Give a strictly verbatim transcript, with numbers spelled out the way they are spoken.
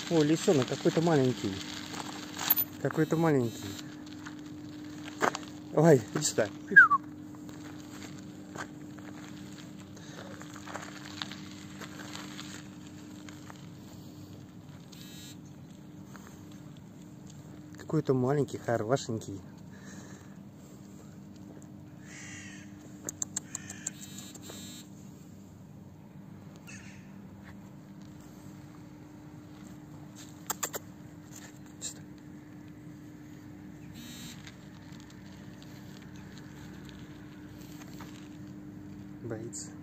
О, лисенок какой-то маленький. Какой-то маленький. Ой, иди сюда. Какой-то маленький, хорошенький. Боится.